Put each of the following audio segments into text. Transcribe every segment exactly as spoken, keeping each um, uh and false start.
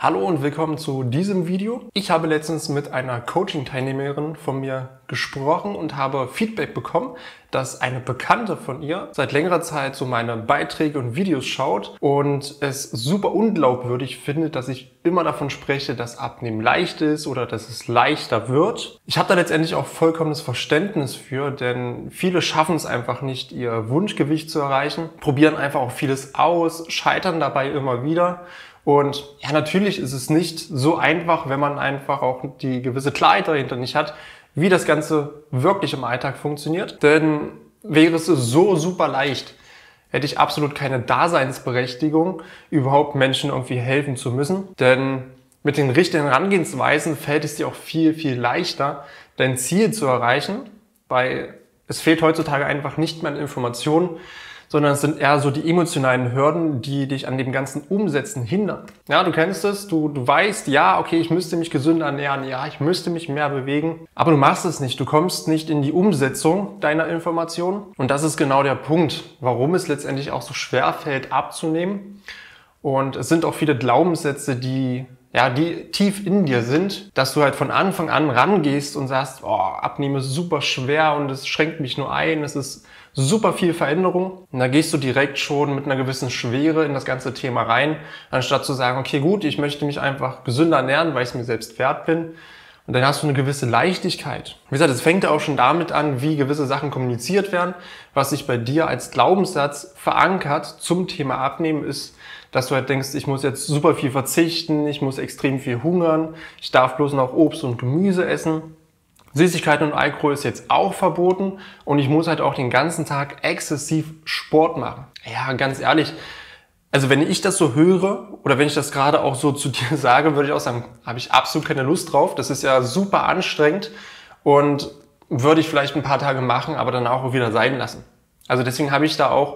Hallo und willkommen zu diesem Video. Ich habe letztens mit einer Coaching-Teilnehmerin von mir gesprochen und habe Feedback bekommen, dass eine Bekannte von ihr seit längerer Zeit so meine Beiträge und Videos schaut und es super unglaubwürdig findet, dass ich immer davon spreche, dass Abnehmen leicht ist oder dass es leichter wird. Ich habe da letztendlich auch vollkommenes Verständnis für, denn viele schaffen es einfach nicht, ihr Wunschgewicht zu erreichen, probieren einfach auch vieles aus, scheitern dabei immer wieder. Und ja, natürlich ist es nicht so einfach, wenn man einfach auch die gewisse Klarheit dahinter nicht hat, wie das Ganze wirklich im Alltag funktioniert. Denn wäre es so super leicht, hätte ich absolut keine Daseinsberechtigung, überhaupt Menschen irgendwie helfen zu müssen. Denn mit den richtigen Herangehensweisen fällt es dir auch viel, viel leichter, dein Ziel zu erreichen, weil es fehlt heutzutage einfach nicht mehr an Informationen, sondern es sind eher so die emotionalen Hürden, die dich an dem ganzen Umsetzen hindern. Ja, du kennst es, du, du weißt, ja, okay, ich müsste mich gesünder ernähren, ja, ich müsste mich mehr bewegen, aber du machst es nicht, du kommst nicht in die Umsetzung deiner Informationen und das ist genau der Punkt, warum es letztendlich auch so schwer fällt abzunehmen und es sind auch viele Glaubenssätze, die ja, die tief in dir sind, dass du halt von Anfang an rangehst und sagst, oh, Abnehmen ist super schwer und es schränkt mich nur ein, es ist super viel Veränderung. Und da gehst du direkt schon mit einer gewissen Schwere in das ganze Thema rein, anstatt zu sagen, okay, gut, ich möchte mich einfach gesünder ernähren, weil ich es mir selbst wert bin. Und dann hast du eine gewisse Leichtigkeit. Wie gesagt, es fängt ja auch schon damit an, wie gewisse Sachen kommuniziert werden. Was sich bei dir als Glaubenssatz verankert zum Thema Abnehmen ist, dass du halt denkst, ich muss jetzt super viel verzichten, ich muss extrem viel hungern, ich darf bloß noch Obst und Gemüse essen. Süßigkeiten und Alkohol ist jetzt auch verboten und ich muss halt auch den ganzen Tag exzessiv Sport machen. Ja, ganz ehrlich, also wenn ich das so höre oder wenn ich das gerade auch so zu dir sage, würde ich auch sagen, habe ich absolut keine Lust drauf. Das ist ja super anstrengend und würde ich vielleicht ein paar Tage machen, aber dann auch wieder sein lassen. Also deswegen habe ich da auch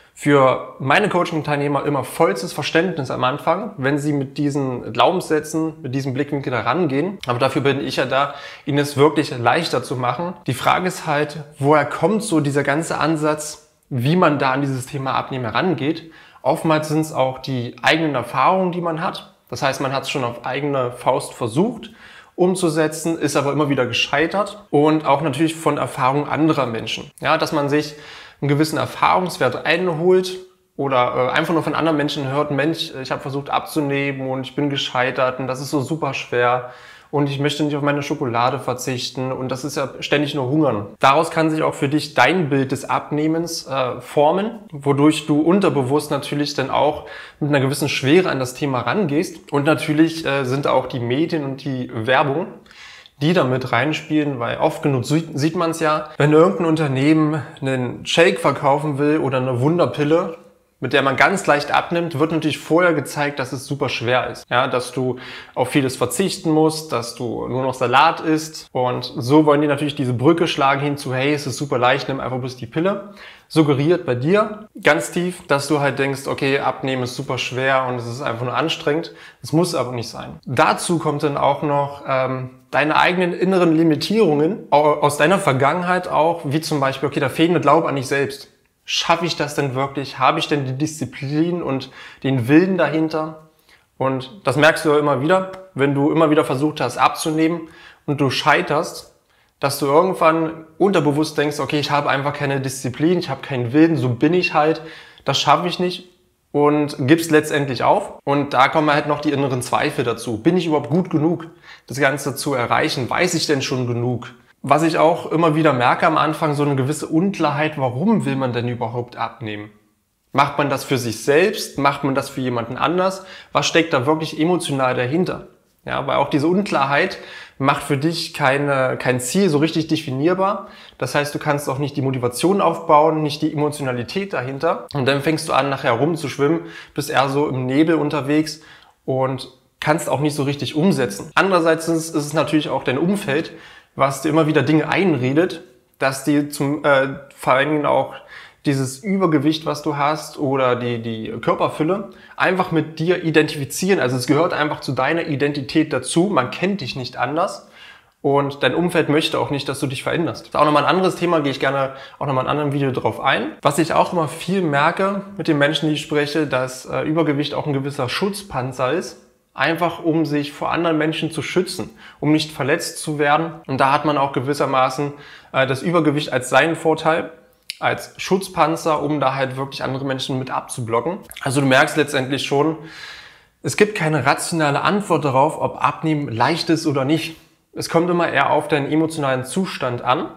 für meine Coaching-Teilnehmer immer vollstes Verständnis am Anfang, wenn sie mit diesen Glaubenssätzen, mit diesem Blickwinkel da rangehen. Aber dafür bin ich ja da, ihnen es wirklich leichter zu machen. Die Frage ist halt, woher kommt so dieser ganze Ansatz, wie man da an dieses Thema Abnehmen herangeht? Oftmals sind es auch die eigenen Erfahrungen, die man hat. Das heißt, man hat es schon auf eigene Faust versucht umzusetzen, ist aber immer wieder gescheitert. Und auch natürlich von Erfahrungen anderer Menschen. Ja, dass man sich einen gewissen Erfahrungswert einholt oder äh, einfach nur von anderen Menschen hört, Mensch, ich habe versucht abzunehmen und ich bin gescheitert und das ist so super schwer und ich möchte nicht auf meine Schokolade verzichten und das ist ja ständig nur Hungern. Daraus kann sich auch für dich dein Bild des Abnehmens äh, formen, wodurch du unterbewusst natürlich dann auch mit einer gewissen Schwere an das Thema rangehst und natürlich äh, sind auch die Medien und die Werbung, die da mit reinspielen, weil oft genug sieht man es ja, wenn irgendein Unternehmen einen Shake verkaufen will oder eine Wunderpille, mit der man ganz leicht abnimmt, wird natürlich vorher gezeigt, dass es super schwer ist. Ja, dass du auf vieles verzichten musst, dass du nur noch Salat isst und so wollen die natürlich diese Brücke schlagen hin zu, hey, es ist super leicht, nimm einfach bloß die Pille. Suggeriert bei dir ganz tief, dass du halt denkst, okay, Abnehmen ist super schwer und es ist einfach nur anstrengend. Es muss aber nicht sein. Dazu kommt dann auch noch ähm, deine eigenen inneren Limitierungen aus deiner Vergangenheit auch, wie zum Beispiel, okay, der fehlende Glaube an dich selbst. Schaffe ich das denn wirklich? Habe ich denn die Disziplin und den Willen dahinter? Und das merkst du ja immer wieder, wenn du immer wieder versucht hast abzunehmen und du scheiterst, dass du irgendwann unterbewusst denkst, okay, ich habe einfach keine Disziplin, ich habe keinen Willen, so bin ich halt, das schaffe ich nicht und gibst letztendlich auf. Und da kommen halt noch die inneren Zweifel dazu. Bin ich überhaupt gut genug, das Ganze zu erreichen? Weiß ich denn schon genug? Was ich auch immer wieder merke am Anfang, so eine gewisse Unklarheit, warum will man denn überhaupt abnehmen? Macht man das für sich selbst? Macht man das für jemanden anders? Was steckt da wirklich emotional dahinter? Ja, weil auch diese Unklarheit macht für dich keine, kein Ziel so richtig definierbar. Das heißt, du kannst auch nicht die Motivation aufbauen, nicht die Emotionalität dahinter. Und dann fängst du an, nachher rumzuschwimmen, bist eher so im Nebel unterwegs und kannst auch nicht so richtig umsetzen. Andererseits ist es natürlich auch dein Umfeld, was dir immer wieder Dinge einredet, dass die zum äh, vor allen Dingen auch dieses Übergewicht, was du hast oder die die Körperfülle einfach mit dir identifizieren. Also es gehört einfach zu deiner Identität dazu. Man kennt dich nicht anders und dein Umfeld möchte auch nicht, dass du dich veränderst. Das ist auch nochmal ein anderes Thema, gehe ich gerne auch nochmal in einem anderen Video drauf ein. Was ich auch immer viel merke mit den Menschen, die ich spreche, dass äh, Übergewicht auch ein gewisser Schutzpanzer ist. einfach um sich vor anderen Menschen zu schützen, um nicht verletzt zu werden. Und da hat man auch gewissermaßen äh, das Übergewicht als seinen Vorteil, als Schutzpanzer, um da halt wirklich andere Menschen mit abzublocken. Also du merkst letztendlich schon, es gibt keine rationale Antwort darauf, ob Abnehmen leicht ist oder nicht. Es kommt immer eher auf deinen emotionalen Zustand an.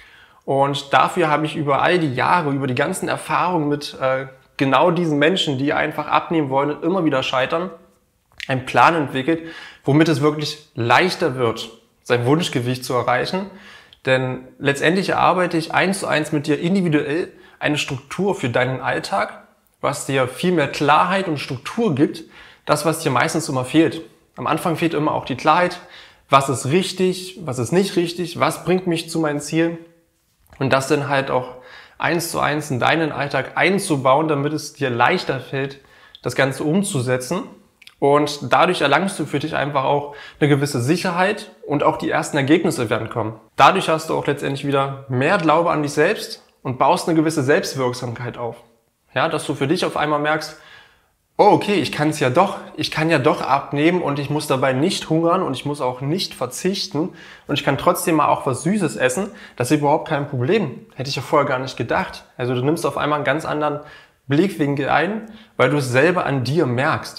Und dafür habe ich über all die Jahre, über die ganzen Erfahrungen mit äh, genau diesen Menschen, die einfach abnehmen wollen und immer wieder scheitern, einen Plan entwickelt, womit es wirklich leichter wird, sein Wunschgewicht zu erreichen. Denn letztendlich erarbeite ich eins zu eins mit dir individuell eine Struktur für deinen Alltag, was dir viel mehr Klarheit und Struktur gibt, das, was dir meistens immer fehlt. Am Anfang fehlt immer auch die Klarheit, was ist richtig, was ist nicht richtig, was bringt mich zu meinen Zielen. Und das dann halt auch eins zu eins in deinen Alltag einzubauen, damit es dir leichter fällt, das Ganze umzusetzen. Und dadurch erlangst du für dich einfach auch eine gewisse Sicherheit und auch die ersten Ergebnisse werden kommen. Dadurch hast du auch letztendlich wieder mehr Glaube an dich selbst und baust eine gewisse Selbstwirksamkeit auf. Ja, dass du für dich auf einmal merkst, oh okay, ich kann es ja doch, ich kann ja doch abnehmen und ich muss dabei nicht hungern und ich muss auch nicht verzichten und ich kann trotzdem mal auch was Süßes essen. Das ist überhaupt kein Problem. Hätte ich ja vorher gar nicht gedacht. Also du nimmst auf einmal einen ganz anderen Blickwinkel ein, weil du es selber an dir merkst.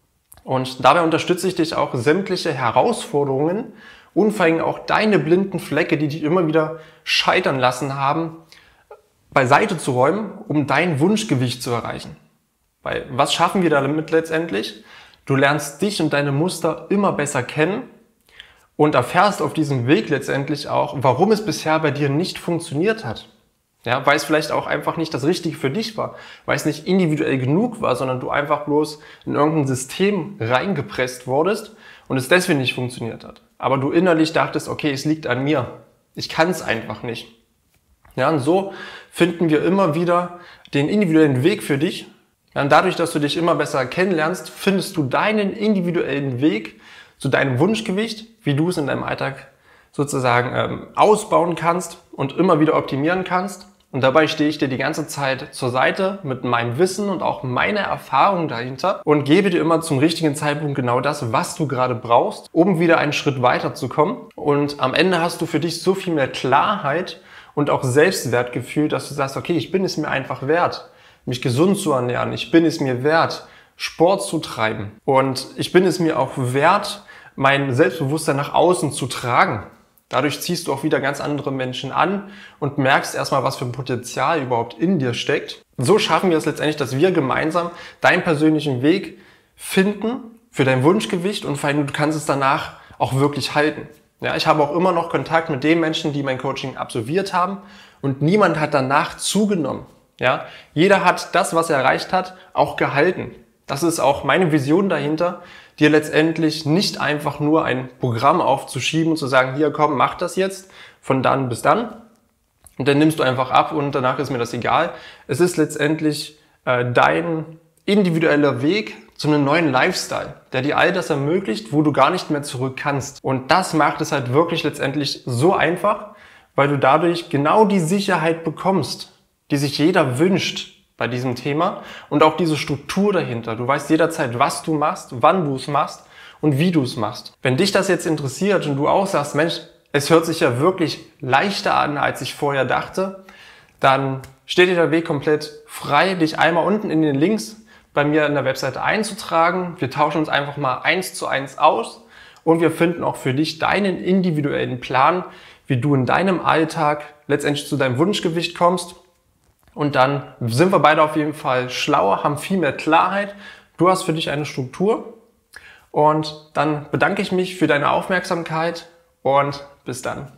Und dabei unterstütze ich dich auch, sämtliche Herausforderungen und vor allem auch deine blinden Flecke, die dich immer wieder scheitern lassen haben, beiseite zu räumen, um dein Wunschgewicht zu erreichen. Weil was schaffen wir damit letztendlich? Du lernst dich und deine Muster immer besser kennen und erfährst auf diesem Weg letztendlich auch, warum es bisher bei dir nicht funktioniert hat. Ja, weil es vielleicht auch einfach nicht das Richtige für dich war, weil es nicht individuell genug war, sondern du einfach bloß in irgendein System reingepresst wurdest und es deswegen nicht funktioniert hat. Aber du innerlich dachtest, okay, es liegt an mir. Ich kann es einfach nicht. Ja, und so finden wir immer wieder den individuellen Weg für dich. Ja, und dadurch, dass du dich immer besser kennenlernst, findest du deinen individuellen Weg zu deinem Wunschgewicht, wie du es in deinem Alltag sozusagen ähm, ausbauen kannst und immer wieder optimieren kannst. Und dabei stehe ich dir die ganze Zeit zur Seite mit meinem Wissen und auch meiner Erfahrung dahinter und gebe dir immer zum richtigen Zeitpunkt genau das, was du gerade brauchst, um wieder einen Schritt weiter zu kommen. Und am Ende hast du für dich so viel mehr Klarheit und auch Selbstwertgefühl, dass du sagst, okay, ich bin es mir einfach wert, mich gesund zu ernähren. Ich bin es mir wert, Sport zu treiben. Und ich bin es mir auch wert, mein Selbstbewusstsein nach außen zu tragen. Dadurch ziehst du auch wieder ganz andere Menschen an und merkst erstmal, was für ein Potenzial überhaupt in dir steckt. So schaffen wir es letztendlich, dass wir gemeinsam deinen persönlichen Weg finden für dein Wunschgewicht und vor allem du kannst es danach auch wirklich halten. Ja, ich habe auch immer noch Kontakt mit den Menschen, die mein Coaching absolviert haben und niemand hat danach zugenommen. Ja, jeder hat das, was er erreicht hat, auch gehalten. Das ist auch meine Vision dahinter, dir letztendlich nicht einfach nur ein Programm aufzuschieben und zu sagen, hier komm, mach das jetzt von dann bis dann und dann nimmst du einfach ab und danach ist mir das egal. Es ist letztendlich äh, dein individueller Weg zu einem neuen Lifestyle, der dir all das ermöglicht, wo du gar nicht mehr zurück kannst. Und das macht es halt wirklich letztendlich so einfach, weil du dadurch genau die Sicherheit bekommst, die sich jeder wünscht bei diesem Thema und auch diese Struktur dahinter. Du weißt jederzeit, was du machst, wann du es machst und wie du es machst. Wenn dich das jetzt interessiert und du auch sagst, Mensch, es hört sich ja wirklich leichter an, als ich vorher dachte, dann steht dir der Weg komplett frei, dich einmal unten in den Links bei mir in der Webseite einzutragen. Wir tauschen uns einfach mal eins zu eins aus und wir finden auch für dich deinen individuellen Plan, wie du in deinem Alltag letztendlich zu deinem Wunschgewicht kommst. Und dann sind wir beide auf jeden Fall schlauer, haben viel mehr Klarheit. Du hast für dich eine Struktur. Und dann bedanke ich mich für deine Aufmerksamkeit und bis dann.